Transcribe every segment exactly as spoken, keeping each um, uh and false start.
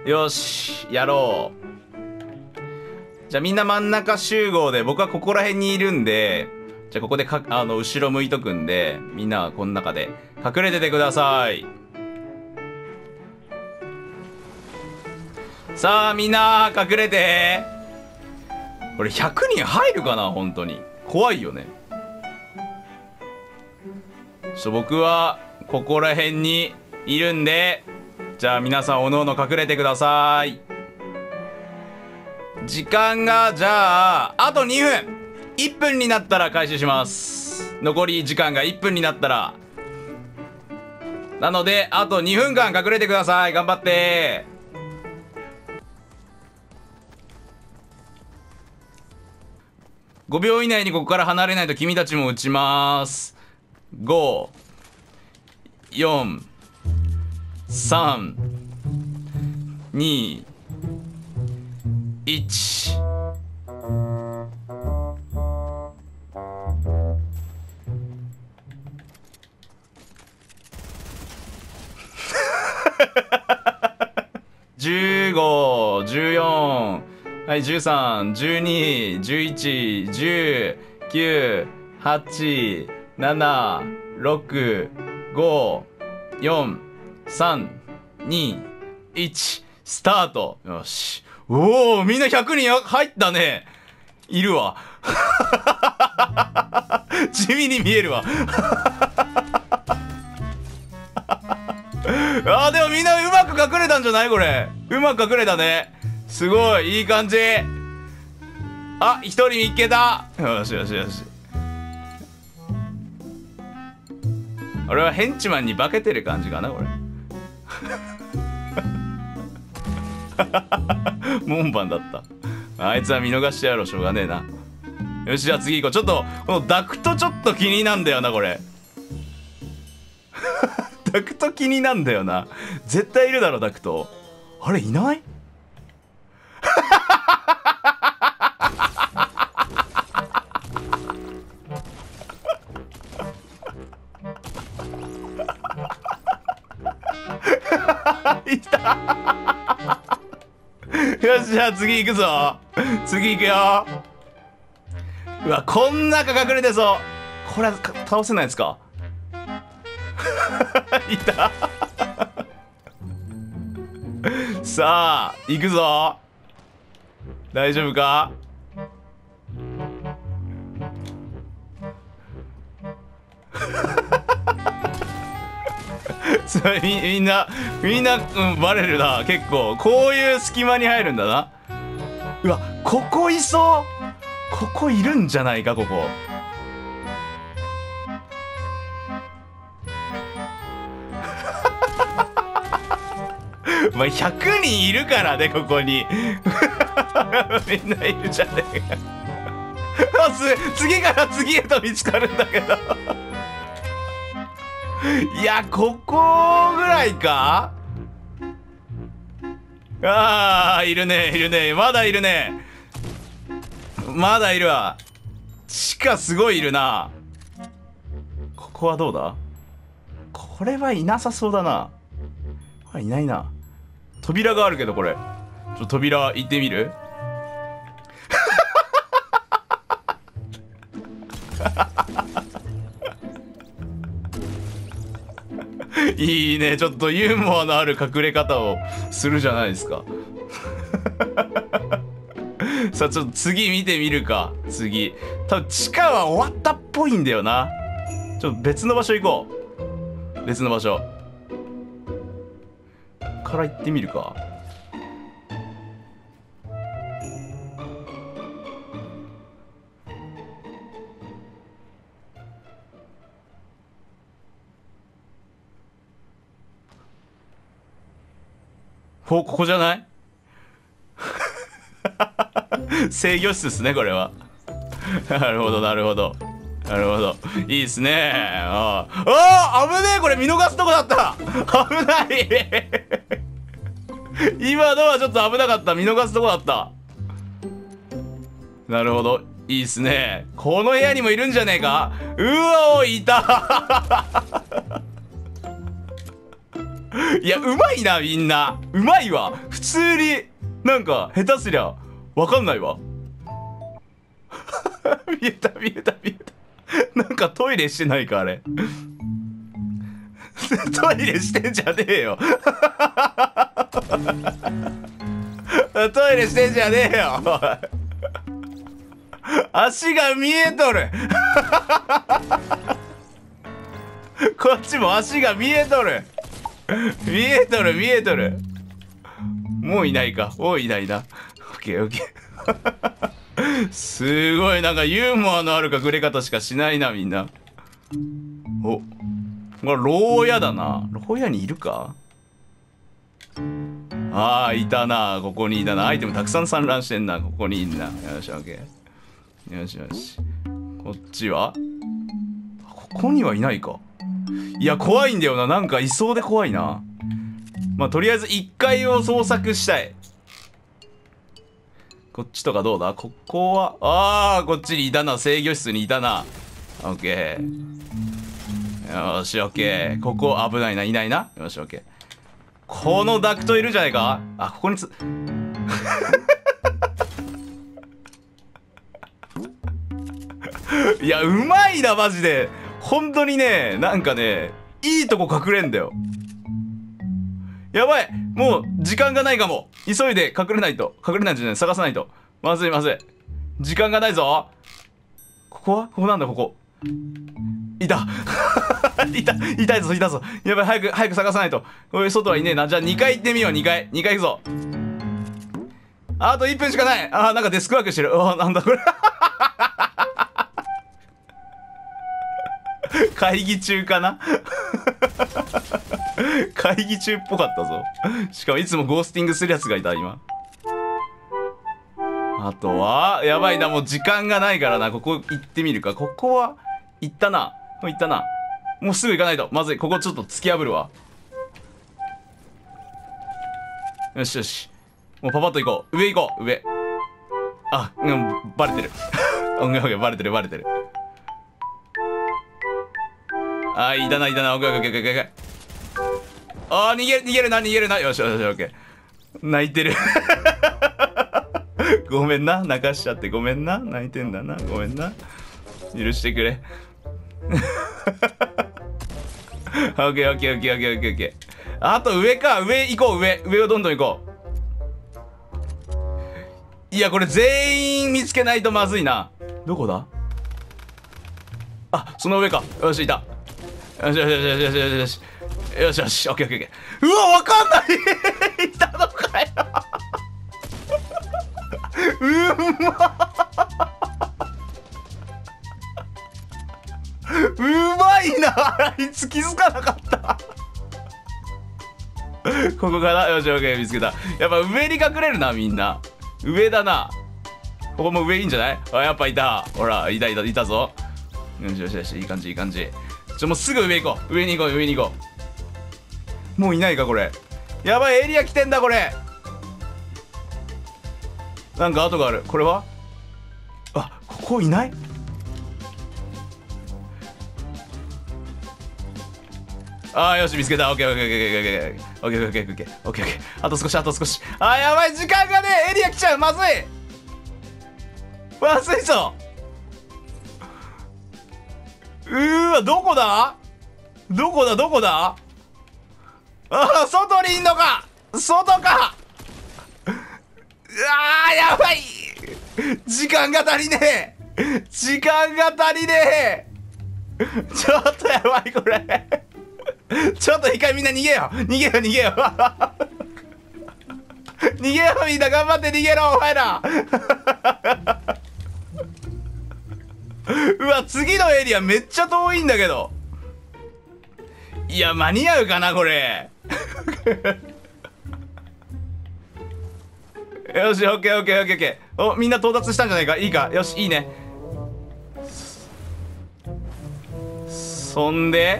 よし、やろう。じゃあみんな真ん中集合で、僕はここら辺にいるんで、じゃあここでか、あの、後ろ向いとくんで、みんなはこの中で隠れててください。さあ、みんな隠れて。これひゃくにん入るかな本当に。怖いよね。ちょっと僕は、ここら辺にいるんで、じゃあ皆さんおのおの隠れてください。時間が、じゃあ、あとにふん。いっぷんになったら開始します。残り時間がいっぷんになったら。なので、あとにふんかん隠れてください。頑張って。ごびょう以内にここから離れないと君たちも撃ちます。ご、よん、さん、に、いち。じゅうご、じゅうよん、はい、じゅうさん、じゅうに、じゅういち、じゅう、きゅう、はち、なな、ろく、ご、よん、さん、に、いち、スタート。よし。おお、みんなひゃくにん入ったね。いるわ。地味に見えるわ。あー、でもみんなうまく隠れたんじゃないこれ。うまく隠れたね。すごい、いい感じ。あ、一人見っけた。よしよしよし。俺はヘンチマンに化けてる感じかな、これ。門番だった。あいつは見逃してやろう、しょうがねえな。よし、じゃあ次行こう。ちょっと、このダクトちょっと気になんだよな、これ。ダクト気になんだよな。絶対いるだろ、ダクト。あれ、いない？いた。よし、じゃあ次行くぞ。次行くよ。うわ、こん中隠れてそう。これ倒せないですか？いた。さあ行くぞ。大丈夫か？み, みんなみんな、うん、バレるな。結構こういう隙間に入るんだな。うわ、ここいそう。ここいるんじゃないか、ここ。まあひゃくにんいるからね、ここに。みんないるじゃねえか。あ、す次から次へと見つかるんだけど。いや、ここぐらいか。ああ、いるねいるね。まだいるね。まだいるわ。地下すごいいるな。ここはどうだ？これはいなさそうだな。これいないな。扉があるけど、これちょっと扉行ってみる？いいね、ちょっとユーモアのある隠れ方をするじゃないですか。さあ、ちょっと次見てみるか。次多分地下は終わったっぽいんだよな。ちょっと別の場所行こう。別の場所から行ってみるか。ほ、ここじゃない？制御室ですね、これは。なるほど、なるほど。なるほど。いいっすね。ああ。ああ、危ねえ、これ見逃すとこだった。危ない。今のはちょっと危なかった。見逃すとこだった。なるほど。いいっすね。この部屋にもいるんじゃねえか。うわお、いた。 いや、うまいな、みんな。うまいわ。普通に、なんか、下手すりゃ、わかんないわ。見えた、見えた、見えた。なんかトイレしてないか、あれ。トイレしてんじゃねえよ。トイレしてんじゃねえよ。足が見えとる。こっちも足が見えとる。見えとる見えとる。もういないか。もういないな。オッケーオッケー。すごいなんかユーモアのある隠れ方しかしないな、みんな。お、これ牢屋だな。牢屋にいるか。ああ、いたな。ここにいたな。アイテムたくさん散乱してんな。ここにいんな。よし、オッケー。よしよし。こっちはここにはいないか。いや、怖いんだよな。なんかいそうで怖いな。まあ、とりあえずいっかいを捜索したい。こっちとかどうだ。ここは、ああ、こっちにいたな。制御室にいたな。オッケー。よし、オッケー。ここ危ないな。いないな。よし、オッケー。このダクトいるじゃないか。あ、ここについや、うまいな、マジで。本当にね、なんかね、いいとこ隠れんだよ。やばい、もう時間がないかも。急いで隠れないと。隠れないんじゃない、探さないと。まずいまずい。時間がないぞ。ここはここなんだ、ここ。いた。いた、いたぞ、いたぞ。やばい、早く、早く探さないと。こういう外はいねえな。じゃあにかい行ってみよう、にかい。にかい行くぞ。あといっぷんしかない。あー、なんかデスクワークしてる。あー、なんだこれ。会議中かな。会議中っぽかったぞ。しかもいつもゴースティングするやつがいた今。あとはやばいな、もう時間がないからな。ここ行ってみるか。ここは行ったな。もう行ったな。もうすぐ行かないとまずい。ここちょっと突き破るわ。よしよし、もうパパッと行こう。上行こう。上。あ、うん、バレてる。音楽がバレてるバレてる。あー、いたないたな。オッケーオッケーオッケーオッケー。あー、逃げる逃げるな逃げるな。よしよしよし、オッケー。泣いてる。ごめんな、泣かしちゃってごめんな。泣いてんだな、ごめんな。許してくれ。オッケーオッケーオッケーオッケーオッケーオッケー。あと上か。上行こう。上上をどんどん行こう。いや、これ全員見つけないとまずいな。どこだ。あ、その上か。よし、いた。よしよしよしよしよしよしよしよし、オッケーオッケーオッケー。うわ、わかんない。いたのかよ。うまうまいな。あいつ気づかなかった。ここかな。よし、オッケー、見つけた。やっぱ上に隠れるな、みんな。上だな。ここも上いいんじゃない。あ、やっぱいた。ほら、いたいたいたぞ。よしよしよし、いい感じいい感じ。ちょ、もうすぐ上行こう。上に行こう上に行こう。もういないかこれ。やばい、エリア来てんだこれ。なんか跡がある。これは、あ、ここいない。あー、よし見つけた。オッケーオッケーオッケーオッケーオッケーオッケーオッケーオッケーオッケー。あと少しあと少し。あー、やばい、時間がねえ。エリア来ちゃう。まずいまずいぞ。うーわ、どこだどこだどこだ。ああ、外にいんのか。外か。うわー、やばい。時間が足りねえ。時間が足りねえ。ちょっとやばいこれ。ちょっと一回みんな逃げよう。逃げよう逃げよう。逃げよう、みんな頑張って逃げろお前ら。うわ、次のエリアめっちゃ遠いんだけど。いや、間に合うかなこれ。よし、オッケーオッケーオッケーオッケー。お、みんな到達したんじゃないか。いいか。よし、いいね。そんで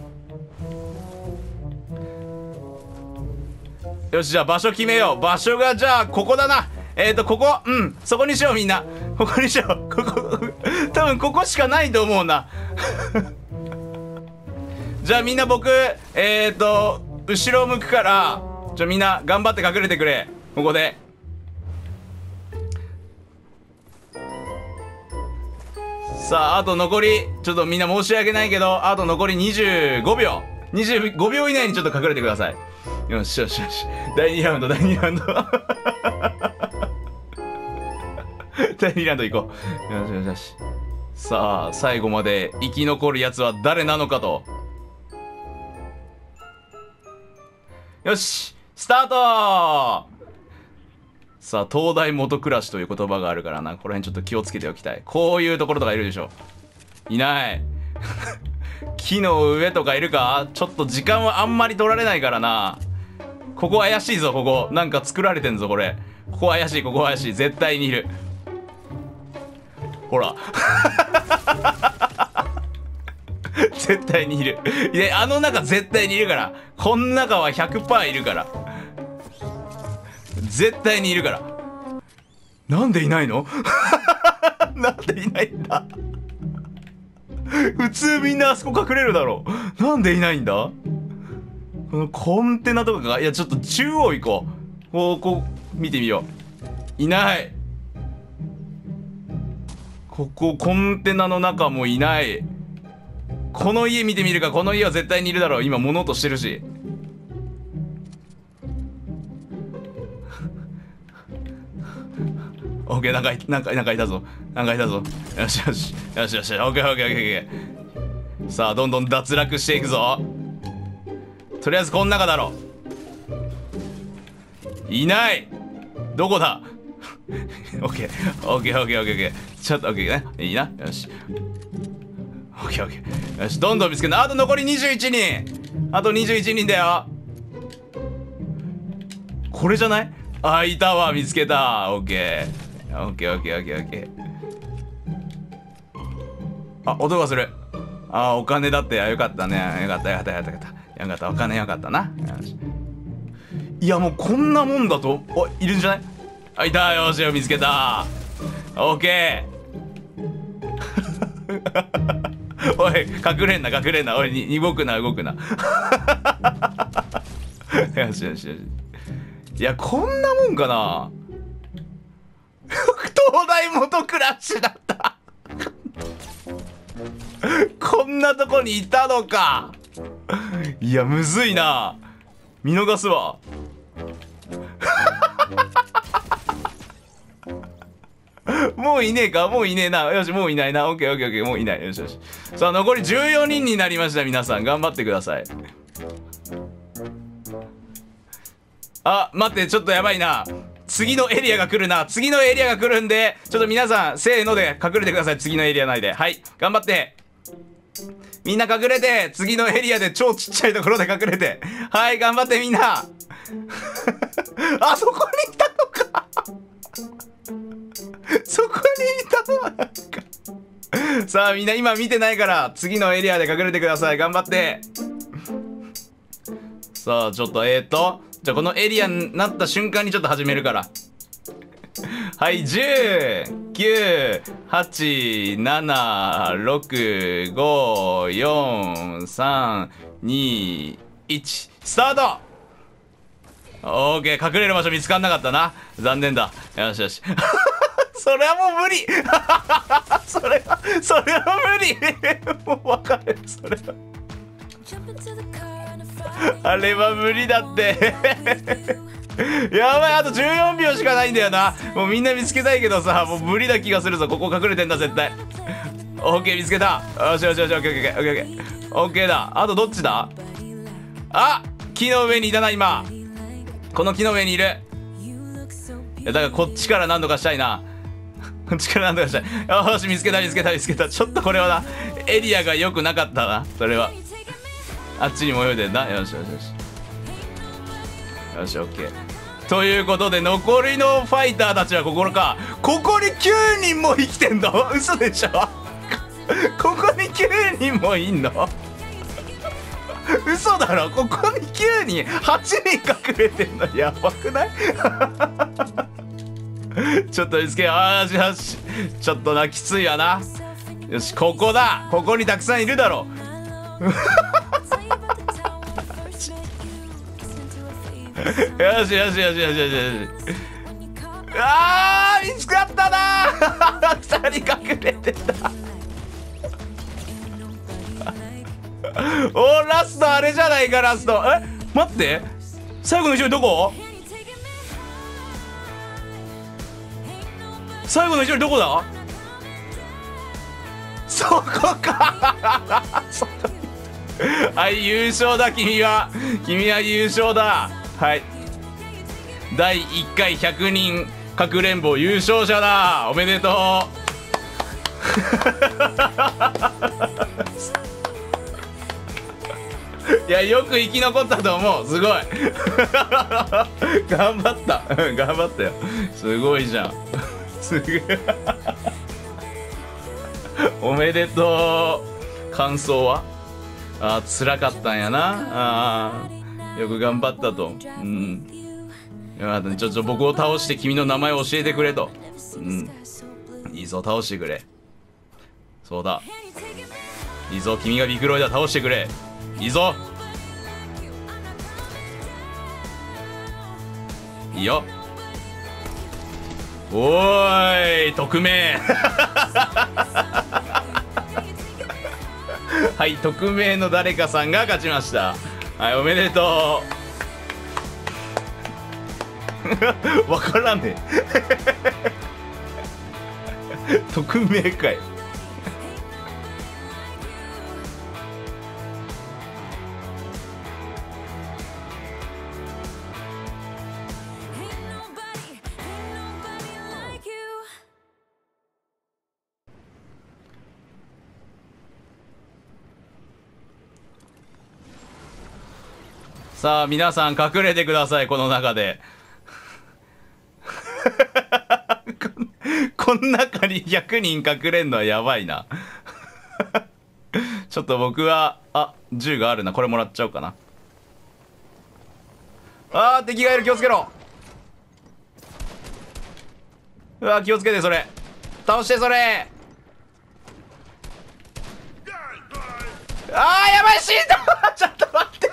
よし、じゃあ場所決めよう。場所がじゃあここだな。えっとここ、うん、そこにしよう。みんなここにしよう。ここ多分ここしかないと思うな。じゃあみんな僕、えっと後ろ向くから、ちょみんな頑張って隠れてくれ。ここでさあ、あと残りちょっとみんな申し訳ないけど、あと残りにじゅうごびょう、にじゅうごびょう以内にちょっと隠れてください。よしよしよし、だいにラウンドだいにラウンドだいにラウンド行こう。よしよしよし。さあ最後まで生き残るやつは誰なのかと。よしスタート。さあ東大元暮らしという言葉があるからな、この辺ちょっと気をつけておきたい。こういうところとかいるでしょ。いない木の上とかいるか。ちょっと時間はあんまり取られないからな。ここ怪しいぞ。ここなんか作られてんぞこれ。ここ怪しい、ここ怪しい、絶対にいる。ほら絶対にいる。であの中絶対にいるから。この中は ひゃくパーセント いるから、絶対にいるから。なんでいないのなんでいないんだ普通みんなあそこ隠れるだろう。なんでいないんだ。このコンテナとかが、いやちょっと中央行こう。こうこう見てみよう。いない。ここコンテナの中もいない。この家見てみるか。この家は絶対にいるだろう。今物音してるし。オッケー、なんかなんかなんかいたぞ。なんかいたぞ。よしよしよしよし。オッケーオッケーオッケーオッケー。さあどんどん脱落していくぞ。とりあえずこの中だろ。いない。どこだオッケーオッケーオッケーオッケーオッケー。ちょっとオッケーね、いいな。よしオッケーオッケー。よしどんどん見つける。あと残りにじゅういちにん。あとにじゅういちにんだよ。これじゃない。あ、いたわ。見つけた。オッケーオッケーオッケーオッケーオッケー。あ、音がする。あ、お金だって。あ、よかったね。よかったよかったよかったよかった。よかった、お金よかったな。よし。いやもうこんなもんだと。お、いるんじゃない。あ、いた。よしよ、見つけた。オッケーおい隠れんな隠れんな。おいに動くな動くなよしよしよし。いやこんなもんかな東大元暮らしだったこんなとこにいたのか。いやむずいな。見逃すわもういねえか。もういねえな。よしもういないな。オッケーオッケーオッケー。もういない。よしよし。さあ残りじゅうよにんになりました。皆さん頑張ってください。あ、待って、ちょっとやばいな。次のエリアが来るな。次のエリアが来るんで、ちょっと皆さんせーので隠れてください。次のエリア内で。はい頑張って。みんな隠れて。次のエリアで超ちっちゃいところで隠れて。はい頑張ってみんなあそこにいたのかそこにいたのかさあみんな今見てないから次のエリアで隠れてください。頑張って。さあちょっとえーとじゃあこのエリアになった瞬間にちょっと始めるからはいじゅう、きゅう、はち、なな、ろく、ご、よん、さん、に、いちスタート。オーケー隠れる場所見つかんなかったな。残念だ。よしよしそれはもう無理それはそれは無理もう分かる。それはあれは無理だってやばい。あとじゅうよんびょうしかないんだよな。もうみんな見つけたいけどさ、もう無理な気がするぞ。ここ隠れてんだ絶対。オッケー見つけた。よしよしよし。オッケーオッケーオッケーオッケーオッケーだ。あとどっちだ。あ、木の上にいたな今。この木の上にいる。いやだからこっちから何とかしたいな。こっちから何とかしたい。よし見つけた見つけた見つけた。ちょっとこれはなエリアが良くなかったな。それはあっちにも泳いでんな。よしよしよしよしオッケー。ということで残りのファイターたちはここか。ここにきゅうにんも生きてんの嘘でしょここにきゅうにんもいんの嘘だろ。ここにきゅうにんはちにん隠れてんのやばくないちょっと見つけよう。よしよし。ちょっとなきついわな。よしここだ。ここにたくさんいるだろよしよしよしよしよしよし。あー見つかったなーふたり隠れてたおーラストあれじゃないかラスト。え待って最後の一人どこ？最後の一人どこだ？そこかはい優勝だ君は君は優勝だ。はいだいいっかいひゃくにんかくれんぼ優勝者だ。おめでとういやよく生き残ったと思う。すごい頑張った頑張ったよ。すごいじゃんすげえおめでとう。感想はあー辛かったんやな。あーよく頑張ったと。うんよかったね。ちょっと僕を倒して君の名前を教えてくれと。うんいいぞ倒してくれ。そうだいいぞ君がビクロイダー倒してくれ。いいぞいいよ。おーい匿名はい匿名の誰かさんが勝ちました。はいおめでとうわからんね匿名かい。さあ皆さん隠れてくださいこの中でこん中にひゃくにん隠れんのはやばいなちょっと僕はあ銃があるな。これもらっちゃおうかな。あー敵がいる気をつけろ。うわ気をつけてそれ倒してそれ。あーやばい死んだちょっと待って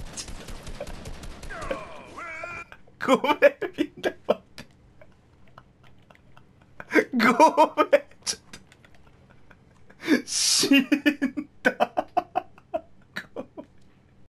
ごめんみんな待ってごめんちょっと死ん